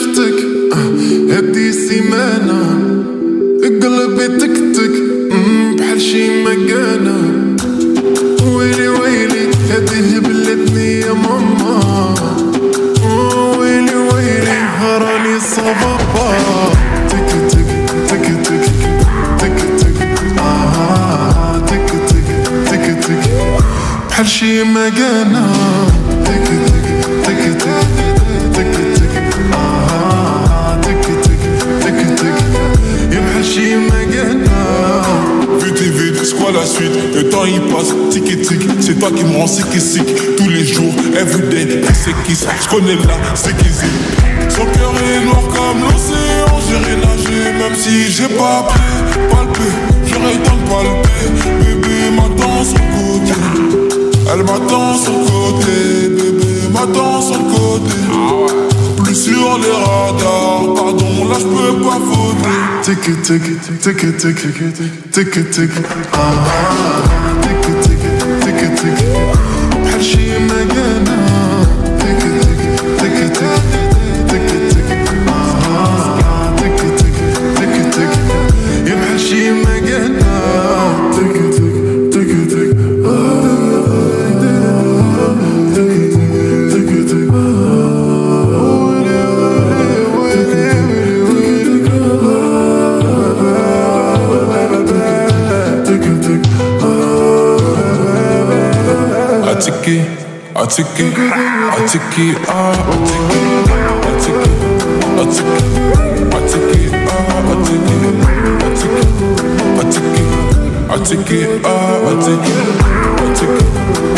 شفتك هدي سيمانة قلبي تكتك بحال شي مكانة. ويلي ويلي هدي هبلتني يا ماما. ويلي ويلي هراني صبابا. تك تك تك تك تك تك تك تك تك تك بحال شي مكانة. تك تك تك تك تك تك تك تك تك تك يا بحال شي مكانة. Vite et vite, c'est quoi la suite? Le temps il passe, tic et tic. C'est toi qui me rends sick et sick. Tous les jours, everyday, c'est qui ça? J'connais là, c'est qui c'est. Son cœur est noir comme l'océan. J'irai nager même si j'ai pas pied. Palper, j'aurais le temps de palper. Bébé m'attend sur le côté. Elle m'attend sur le côté. Bébé m'attend sur le côté. Plus sur les radars, pardon, là j'peux pas faute. Tic tic tic tic tic tic tic tic tic tic بحال شي مكانة. تك تك تك تك تك تك تك تك تك يا بحال شي مكانة. تك تك تك تك I take it, I take it, I take it, I take it, I take it, I take it, I take it, I take it, I take it, I take it, I take it, I take it.